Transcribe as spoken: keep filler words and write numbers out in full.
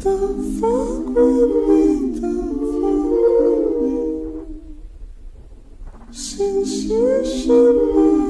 Don't fuck with me, don't fuck with me. Since you should know.